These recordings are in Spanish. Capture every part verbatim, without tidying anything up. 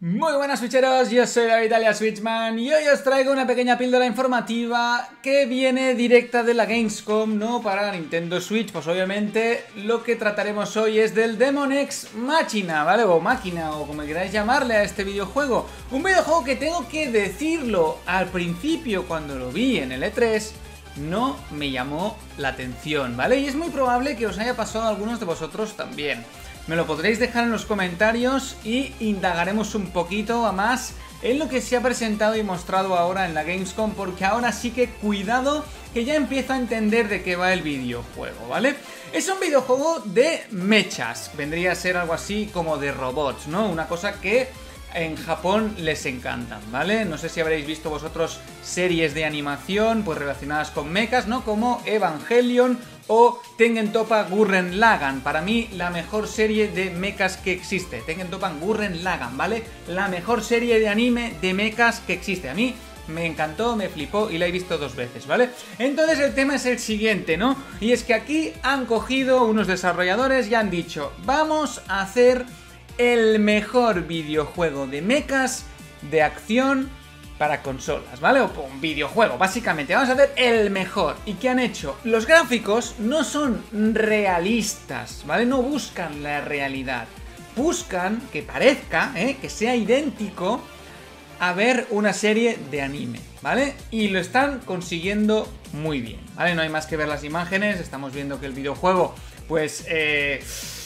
Muy buenas switcheros, yo soy David alias Switchman y hoy os traigo una pequeña píldora informativa que viene directa de la Gamescom, ¿no? Para Nintendo Switch. Pues obviamente lo que trataremos hoy es del Demon X Machina, ¿vale? O máquina, o como queráis llamarle a este videojuego. Un videojuego que tengo que decirlo, al principio cuando lo vi en el E tres no me llamó la atención, ¿vale? Y es muy probable que os haya pasado a algunos de vosotros también. Me lo podréis dejar en los comentarios y indagaremos un poquito a más en lo que se ha presentado y mostrado ahora en la Gamescom, porque ahora sí que cuidado que ya empiezo a entender de qué va el videojuego, ¿vale? Es un videojuego de mechas, vendría a ser algo así como de robots, ¿no? Una cosa que en Japón les encantan, ¿vale? No sé si habréis visto vosotros series de animación pues relacionadas con mechas, ¿no? Como Evangelion o Tengen Toppa Gurren Lagann. Para mí la mejor serie de mechas que existe, Tengen Toppa Gurren Lagann, ¿vale? La mejor serie de anime de mechas que existe. A mí me encantó, me flipó y la he visto dos veces, ¿vale? Entonces el tema es el siguiente, ¿no? Y es que aquí han cogido unos desarrolladores y han dicho: vamos a hacer el mejor videojuego de mechas de acción para consolas, ¿vale? O un videojuego, básicamente. Vamos a hacer el mejor. ¿Y qué han hecho? Los gráficos no son realistas, ¿vale? No buscan la realidad. Buscan que parezca, ¿eh? Que sea idéntico a ver una serie de anime, ¿vale? Y lo están consiguiendo muy bien, ¿vale? No hay más que ver las imágenes. Estamos viendo que el videojuego, pues, eh...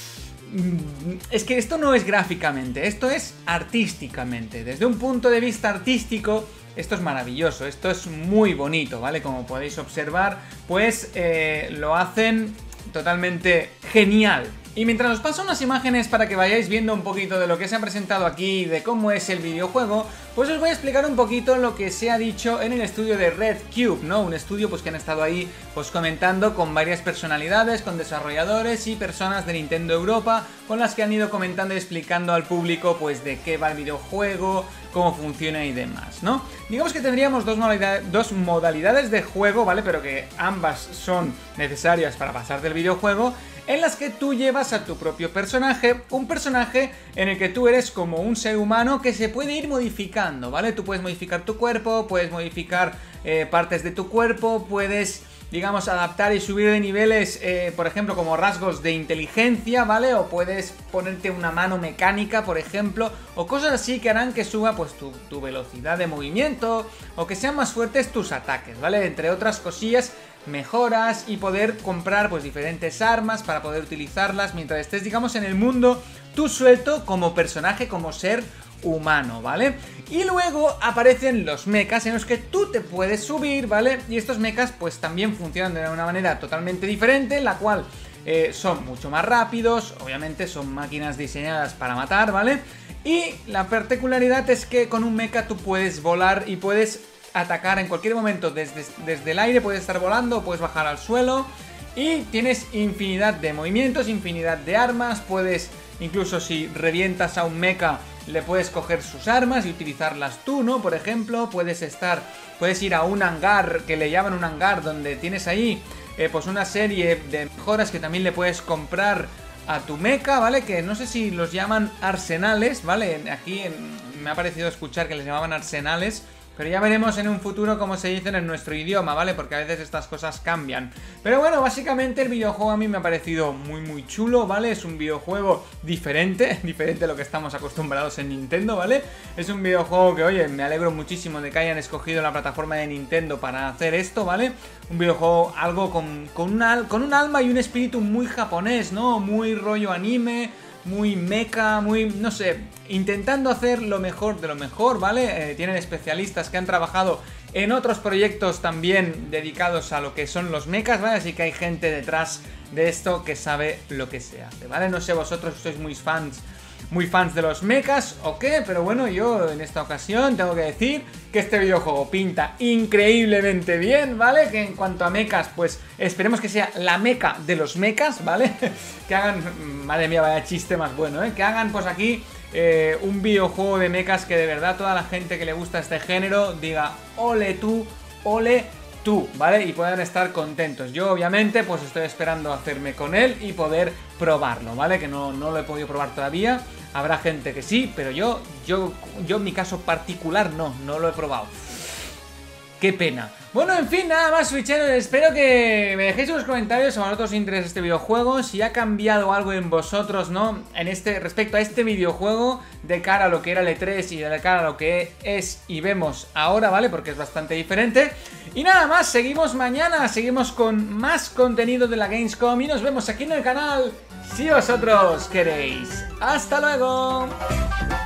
es que esto no es gráficamente, esto es artísticamente. Desde un punto de vista artístico, esto es maravilloso, esto es muy bonito, ¿vale? Como podéis observar, pues eh, lo hacen totalmente genial. Y mientras os paso unas imágenes para que vayáis viendo un poquito de lo que se ha presentado aquí, de cómo es el videojuego, pues os voy a explicar un poquito lo que se ha dicho en el estudio de Red Cube, ¿no? Un estudio pues que han estado ahí pues comentando con varias personalidades, con desarrolladores y personas de Nintendo Europa, con las que han ido comentando y explicando al público pues de qué va el videojuego, cómo funciona y demás, ¿no? Digamos que tendríamos dos modalidades, dos modalidades de juego, ¿vale? Pero que ambas son necesarias para pasar del videojuego, en las que tú llevas a tu propio personaje, un personaje en el que tú eres como un ser humano que se puede ir modificando, ¿vale? Tú puedes modificar tu cuerpo, puedes modificar eh, partes de tu cuerpo, puedes, digamos, adaptar y subir de niveles, eh, por ejemplo, como rasgos de inteligencia, ¿vale? O puedes ponerte una mano mecánica, por ejemplo, o cosas así que harán que suba, pues, tu, tu velocidad de movimiento, o que sean más fuertes tus ataques, ¿vale? Entre otras cosillas, mejoras, y poder comprar pues diferentes armas para poder utilizarlas mientras estés, digamos, en el mundo tú suelto como personaje, como ser humano, ¿vale? Y luego aparecen los mechas en los que tú te puedes subir, ¿vale? Y estos mechas pues también funcionan de una manera totalmente diferente, en la cual eh, son mucho más rápidos, obviamente son máquinas diseñadas para matar, ¿vale? Y la particularidad es que con un mecha tú puedes volar y puedes atacar en cualquier momento desde, desde el aire, puedes estar volando, puedes bajar al suelo y tienes infinidad de movimientos, infinidad de armas. Puedes, incluso si revientas a un mecha, le puedes coger sus armas y utilizarlas tú, ¿no? Por ejemplo, puedes estar, puedes ir a un hangar, que le llaman un hangar, donde tienes ahí eh, pues una serie de mejoras que también le puedes comprar a tu mecha, ¿vale? Que no sé si los llaman arsenales, ¿vale? Aquí en, me ha parecido escuchar que les llamaban arsenales, pero ya veremos en un futuro cómo se dicen en nuestro idioma, ¿vale? Porque a veces estas cosas cambian. Pero bueno, básicamente el videojuego a mí me ha parecido muy muy chulo, ¿vale? Es un videojuego diferente, diferente a lo que estamos acostumbrados en Nintendo, ¿vale? Es un videojuego que, oye, me alegro muchísimo de que hayan escogido la plataforma de Nintendo para hacer esto, ¿vale? Un videojuego algo con, con, una, con un alma y un espíritu muy japonés, ¿no? Muy rollo anime, muy mecha, muy, no sé, intentando hacer lo mejor de lo mejor, ¿vale? Eh, tienen especialistas que han trabajado en otros proyectos también dedicados a lo que son los mechas, ¿vale? Así que hay gente detrás de esto que sabe lo que se hace, ¿vale? No sé vosotros si sois muy fans, muy fans de los mechas o qué, pero bueno, yo en esta ocasión tengo que decir que este videojuego pinta increíblemente bien, ¿vale? Que en cuanto a mechas, pues esperemos que sea la mecha de los mechas, ¿vale? Que hagan, madre mía, vaya chiste más bueno, ¿eh? Que hagan pues aquí eh, un videojuego de mechas que de verdad toda la gente que le gusta este género diga ole tú, ole tú, ¿vale? Y puedan estar contentos. Yo obviamente pues estoy esperando hacerme con él y poder probarlo, ¿vale? Que no, no lo he podido probar todavía. Habrá gente que sí, pero yo, yo, yo en mi caso particular no, no lo he probado. Qué pena. Bueno, en fin, nada más, Switcheros. Espero que me dejéis en los comentarios si a vosotros os interesa este videojuego, si ha cambiado algo en vosotros, ¿no? En este, respecto a este videojuego, de cara a lo que era el E tres y de cara a lo que es y vemos ahora, ¿vale? Porque es bastante diferente. Y nada más, seguimos mañana, seguimos con más contenido de la Gamescom y nos vemos aquí en el canal si vosotros queréis. ¡Hasta luego!